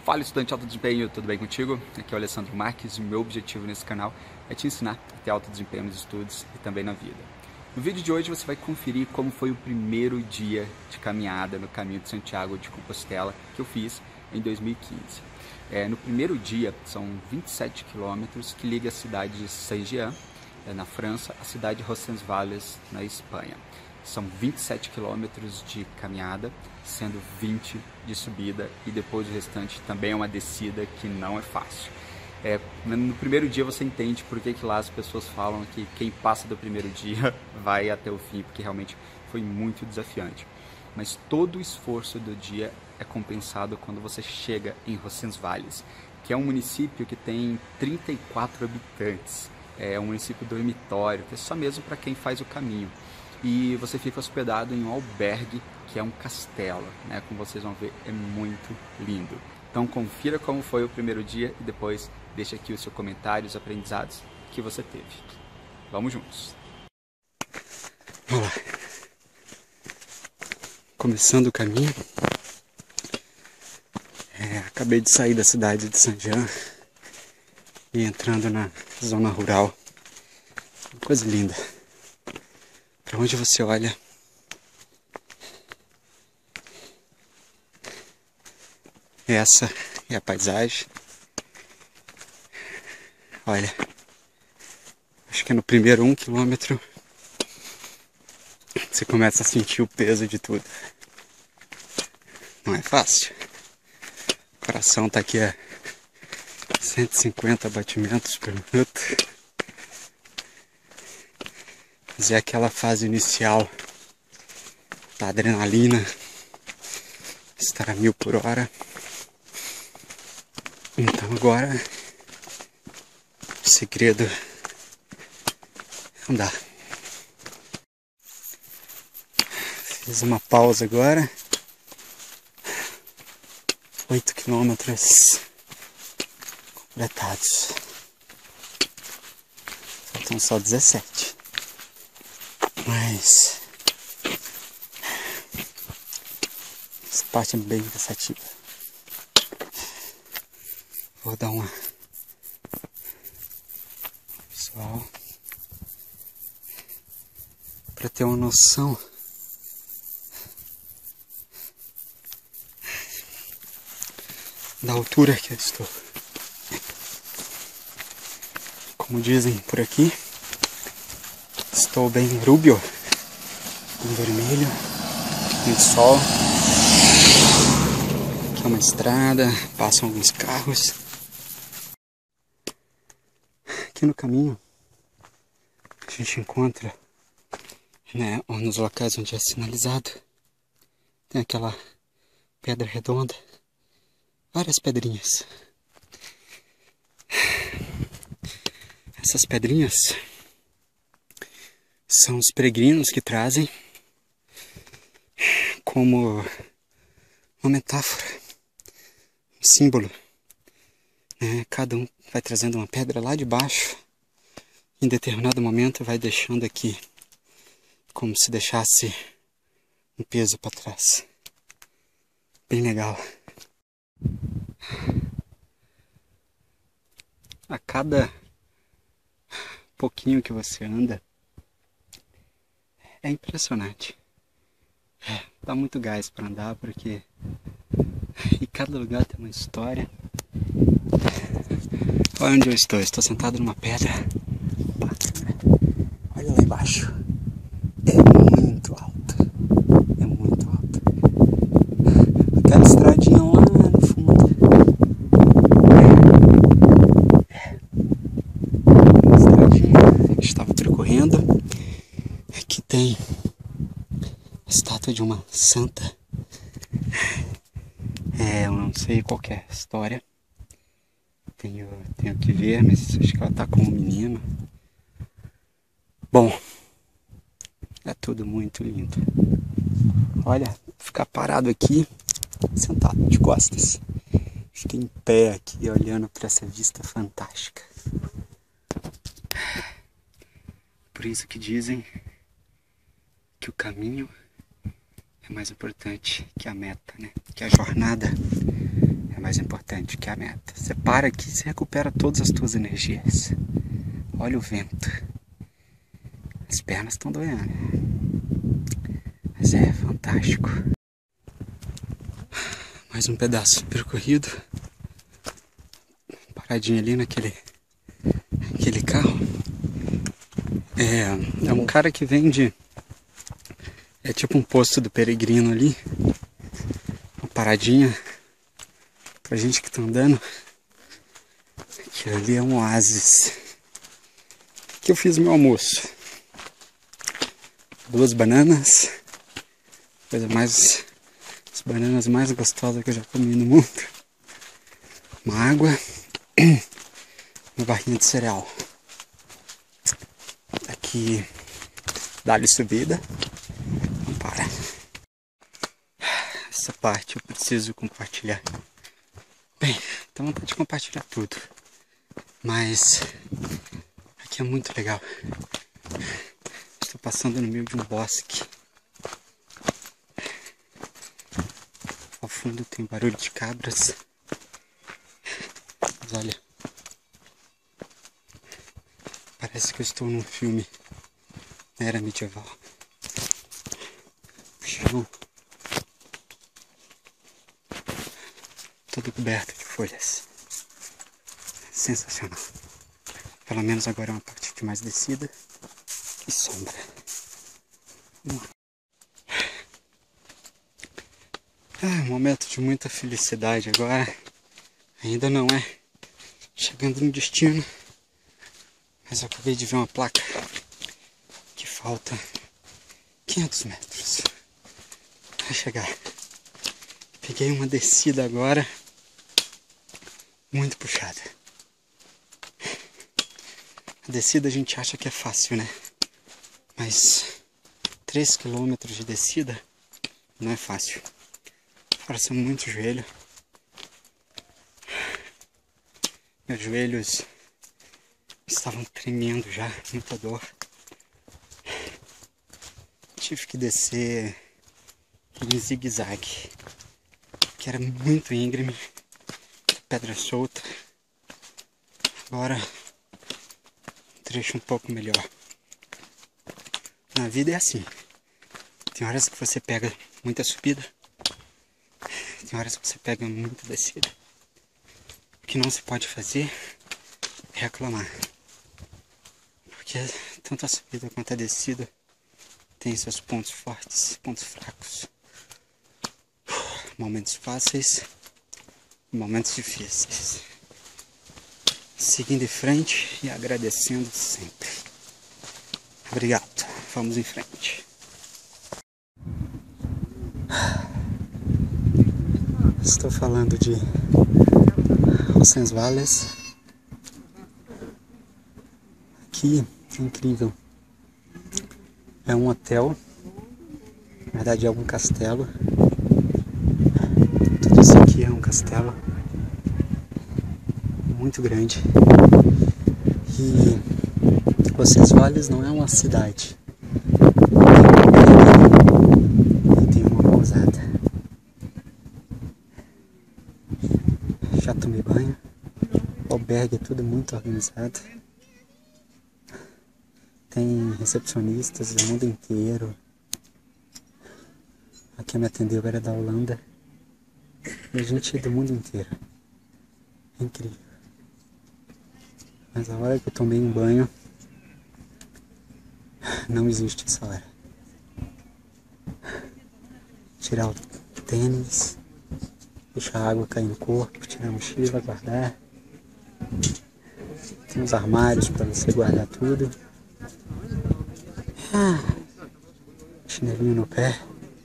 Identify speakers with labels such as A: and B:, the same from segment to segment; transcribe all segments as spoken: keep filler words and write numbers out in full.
A: Fala, estudante de alto desempenho, tudo bem contigo? Aqui é o Alessandro Marques e o meu objetivo nesse canal é te ensinar a ter alto desempenho nos estudos e também na vida. No vídeo de hoje você vai conferir como foi o primeiro dia de caminhada no caminho de Santiago de Compostela que eu fiz em dois mil e quinze. É, no primeiro dia, são vinte e sete quilômetros que liga a cidade de Saint-Jean, é, na França, a cidade de Roncesvalles, na Espanha. São vinte e sete quilômetros de caminhada, sendo vinte de subida e depois o restante também é uma descida que não é fácil. É, no primeiro dia você entende por que, que lá as pessoas falam que quem passa do primeiro dia vai até o fim, porque realmente foi muito desafiante. Mas todo o esforço do dia é compensado quando você chega em Roncesvalles, que é um município que tem trinta e quatro habitantes. É um município dormitório, que é só mesmo para quem faz o caminho. E você fica hospedado em um albergue, que é um castelo, né? Como vocês vão ver, é muito lindo. Então confira como foi o primeiro dia e depois deixa aqui o seu comentário, os aprendizados que você teve. Vamos juntos! Vamos lá! Começando o caminho, é, acabei de sair da cidade de Saint-Jean e entrando na zona rural. Uma coisa linda. Para onde você olha, essa é a paisagem. Olha, acho que é no primeiro um quilômetro você começa a sentir o peso de tudo. Não é fácil. O coração tá aqui a cento e cinquenta batimentos por minuto. Mas é aquela fase inicial da adrenalina, estar a mil por hora. Então agora o segredo é andar. Fiz uma pausa agora. Oito quilômetros completados. Faltam só dezessete. Mas essa parte é bem cansativa. Vou dar uma pessoal para ter uma noção da altura que eu estou. Como dizem por aqui, estou bem rubio, bem vermelho, muito sol. Aqui é uma estrada, passam alguns carros. Aqui no caminho a gente encontra, né, nos locais onde é sinalizado, tem aquela pedra redonda, várias pedrinhas. Essas pedrinhas são os peregrinos que trazem como uma metáfora, um símbolo, né? Cada um vai trazendo uma pedra lá de baixo, em determinado momento vai deixando aqui, como se deixasse um peso para trás. Bem legal. A cada pouquinho que você anda, é impressionante. É, dá muito gás para andar, porque em cada lugar tem uma história. Olha onde eu estou, estou sentado numa pedra. Opa, olha lá embaixo. É muito alto. É muito alto. Aquela estradinha lá no fundo. É. Uma estradinha que a gente estava percorrendo. Aqui tem a estátua de uma santa. É, eu não sei qual que é a história. Tenho, tenho que ver, mas acho que ela tá com um menino. Bom, é tudo muito lindo. Olha, ficar parado aqui, sentado de costas. Fiquei em pé aqui, olhando para essa vista fantástica. Por isso que dizem que o caminho é mais importante que a meta, né? Que a jornada é mais importante, que é a meta. Você para aqui, você recupera todas as suas energias. Olha o vento. As pernas estão doendo. Mas é fantástico. Mais um pedaço percorrido. Paradinho ali naquele aquele carro. É, é um cara que vende... É tipo um posto do peregrino ali. Uma paradinha pra gente que tá andando. Aquilo ali é um oásis. Aqui eu fiz meu almoço. Duas bananas. Coisa mais... As bananas mais gostosas que eu já comi no mundo. Uma água. Uma barrinha de cereal. Aqui, dá-lhe subida. Não para. Essa parte eu preciso compartilhar. Bem, então vontade de compartilhar tudo. Mas aqui é muito legal. Estou passando no meio de um bosque. Ao fundo tem barulho de cabras. Mas olha, parece que eu estou num filme na era medieval. O chão todo coberto de folhas. Sensacional. Pelo menos agora é uma parte de mais descida e sombra. Vamos lá. Ah, um momento de muita felicidade agora. Ainda não é chegando no destino. Mas eu acabei de ver uma placa que falta quinhentos metros para chegar. Peguei uma descida agora muito puxada. A descida a gente acha que é fácil, né? Mas três quilômetros de descida não é fácil. Força muito o joelho. Meus joelhos estavam tremendo já, muita dor. Tive que descer em zigue-zague, que era muito íngreme, pedra solta. Agora, um trecho um pouco melhor. Na vida é assim. Tem horas que você pega muita subida, tem horas que você pega muita descida. O que não se pode fazer é reclamar. Porque tanto a subida quanto a descida tem seus pontos fortes, pontos fracos. Momentos fáceis, momentos difíceis. Seguindo em frente e agradecendo sempre. Obrigado. Vamos em frente. Estou falando de Roncesvalles. Aqui é incrível. É um hotel. Na verdade é um castelo. Tudo isso aqui é um castelo muito grande. E Roncesvalles não é uma cidade. E tem uma pousada. Já tomei banho. O albergue é tudo muito organizado. Tem recepcionistas do mundo inteiro. A quem me atendeu era da Holanda. E a gente é do mundo inteiro. É incrível. Mas a hora que eu tomei um banho, não existe essa hora. Tirar o tênis, deixar a água cair no corpo, tirar a mochila, guardar. Tem uns armários para você guardar tudo. Ah, chinelinho no pé.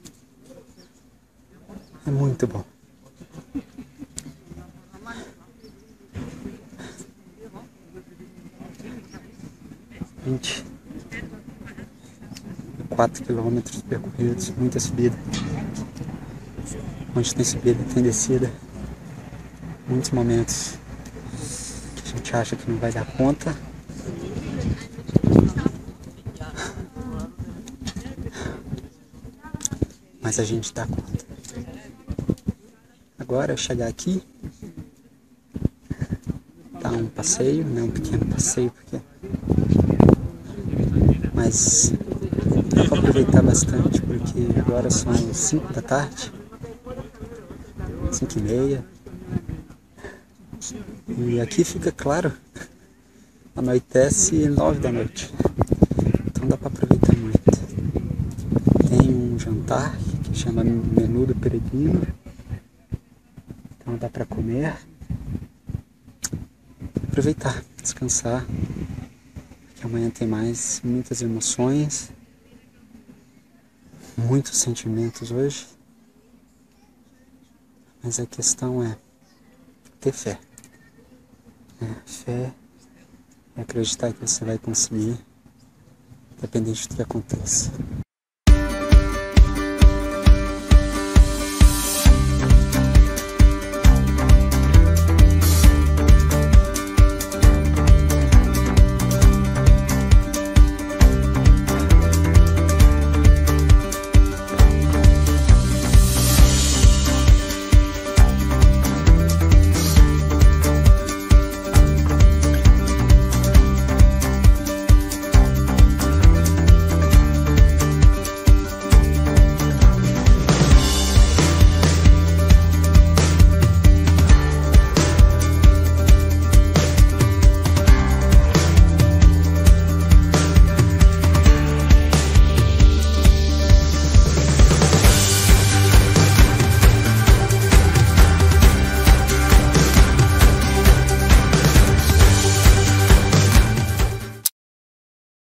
A: É muito bom. vinte e quatro quilômetros percorridos, muita subida. Onde tem subida, tem descida. Muitos momentos que a gente acha que não vai dar conta. Mas a gente dá conta. Agora, chegar aqui, aproveitar um passeio, né, um pequeno passeio, porque... mas dá para aproveitar bastante, porque agora são cinco da tarde, cinco e meia, e aqui fica claro, anoitece nove da noite, então dá para aproveitar muito. Tem um jantar que chama Menu do Peregrino, então dá para comer, aproveitar, descansar, porque amanhã tem mais muitas emoções, muitos sentimentos hoje, mas a questão é ter fé, né? Fé é acreditar que você vai conseguir, independente do que aconteça.